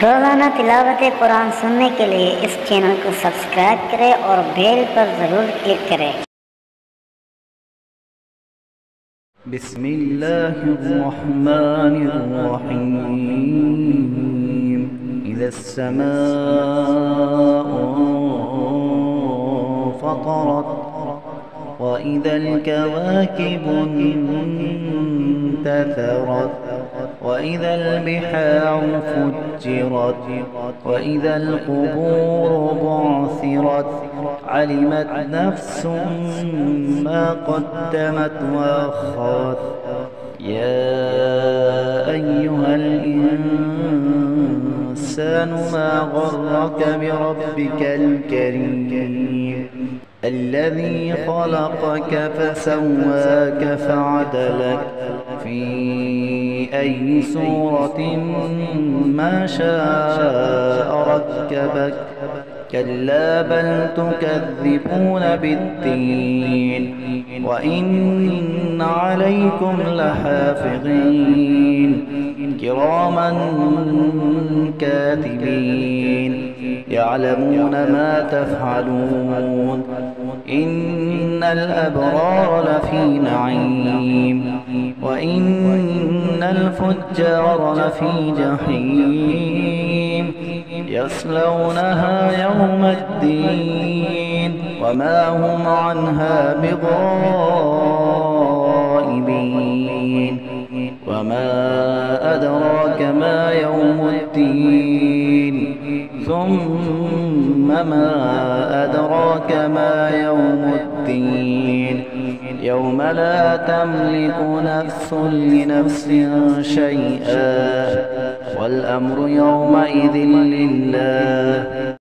रोज़ाना तिलावत कुरान सुनने के लिए इस चैनल को सब्सक्राइब करें और बेल पर ज़रूर क्लिक करें। बिस्मिल्लाहिर्रहमानिर्रहीम। इज़ा अस्समाउ फ़तरत व इज़ल कवाकिबु इंतथरत व इज़ल बिहारु फुज्जिरत व इज़ल क़ुबूरु बु'थिरत अलिमत नफ्सुम मा क़द्दमत व अख़रत। या अय्युहल इंसानु मा ग़र्रक बिरब्बिकल करीम الذي خلقك فسواك فعدلك في أي صورة ما شاء ركبك كلا بل تكذبون بالدين وإن عليكم لحافظين كراما كاتبين يعلمون ما تفعلون. إن الأبرار لفي نعيم وإن الفجار لفي جحيم يصلونها يوم الدين وما هم عنها بغائبين. وما أدراك ما يوم الدين ثم ما أدراك ما يوم الدين يوم لا تملك نفس لنفس شيئا والأمر يومئذ لله